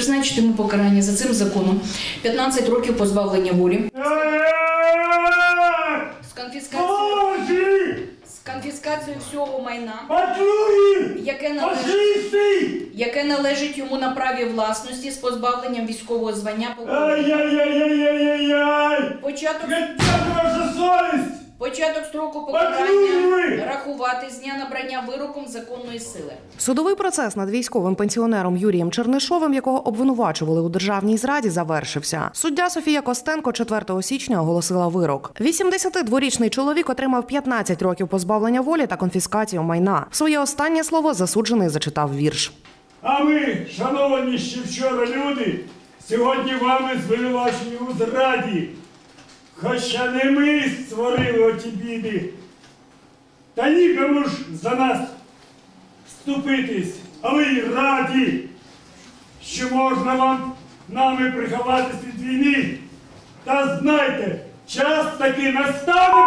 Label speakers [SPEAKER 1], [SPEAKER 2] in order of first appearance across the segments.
[SPEAKER 1] Призначити йому покарання за цим законом 15 років позбавлення волі з конфіскацією всього майна, яке належить йому на праві власності, з позбавленням військового звання полковника. Початок строку покарання рахувати з дня набрання вироком законної сили.
[SPEAKER 2] Судовий процес над військовим пенсіонером Юрієм Чернишовим, якого обвинувачували у державній зраді, завершився. Суддя Софія Костенко 4 січня оголосила вирок. 82-річний чоловік отримав 15 років позбавлення волі та конфіскацію майна. Своє останнє слово засуджений зачитав вірш.
[SPEAKER 3] А ми, шановані ще вчора люди, сьогодні вами звинувачені у зраді. Хоча не ми створили оті біди, та нікому ж за нас вступитись, але й раді, що можна вам нами приховатись від війни. Та знайте, час таки настане,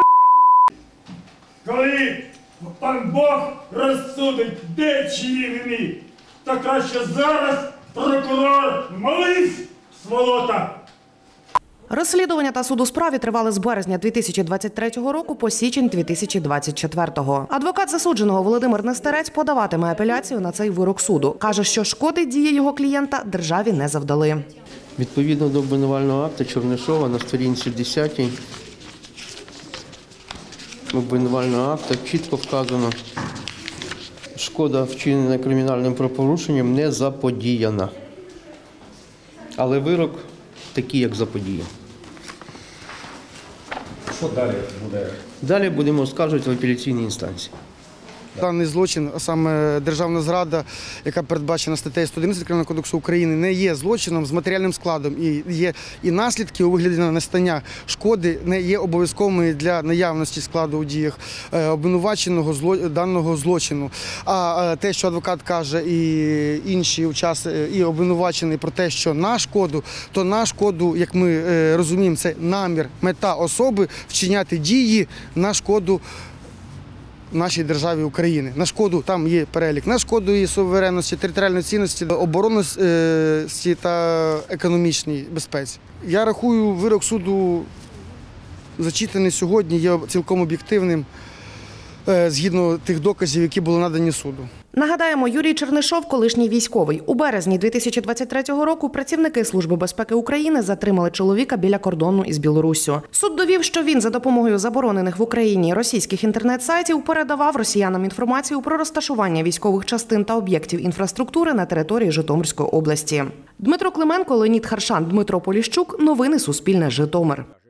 [SPEAKER 3] коли пан Бог розсудить, де чиї вини. Та краще зараз, прокурор, молись, сволота!
[SPEAKER 2] Розслідування та суд у справі тривали з березня 2023 року по січень 2024. Адвокат засудженого Володимир Нестерець подаватиме апеляцію на цей вирок суду. Каже, що шкоди дії його клієнта державі не завдали.
[SPEAKER 4] Відповідно до обвинувального акту Чернишова на сторінці 10 обвинувального акту чітко вказано, шкода, вчинена кримінальним правопорушенням, не заподіяна. Але вирок такий, як заподіян.
[SPEAKER 5] Що далі буде?
[SPEAKER 4] Далі будемо оскаржувати в апеляційній інстанції.
[SPEAKER 6] Даний злочин, а саме державна зрада, яка передбачена статтею 111 Кримінального кодексу України, не є злочином з матеріальним складом. І наслідки у вигляді настання шкоди не є обов'язковими для наявності складу у діях обвинуваченого даного злочину. А те, що адвокат каже і інші учасники, і обвинувачений про те, що на шкоду, то на шкоду, як ми розуміємо, це намір, мета особи вчиняти дії на шкоду нашій державі України. На шкоду, там є перелік, на шкоду її суверенності, територіальної цінності, оборонності та економічній безпеці. Я рахую, вирок суду, зачитаний сьогодні, є цілком об'єктивним, згідно тих доказів, які були надані суду.
[SPEAKER 2] Нагадаємо, Юрій Чернишов – колишній військовий. У березні 2023 року працівники Служби безпеки України затримали чоловіка біля кордону із Білоруссю. Суд довів, що він за допомогою заборонених в Україні російських інтернет-сайтів передавав росіянам інформацію про розташування військових частин та об'єктів інфраструктури на території Житомирської області. Дмитро Клименко, Леонід Харшан, Дмитро Поліщук. Новини Суспільне. Житомир.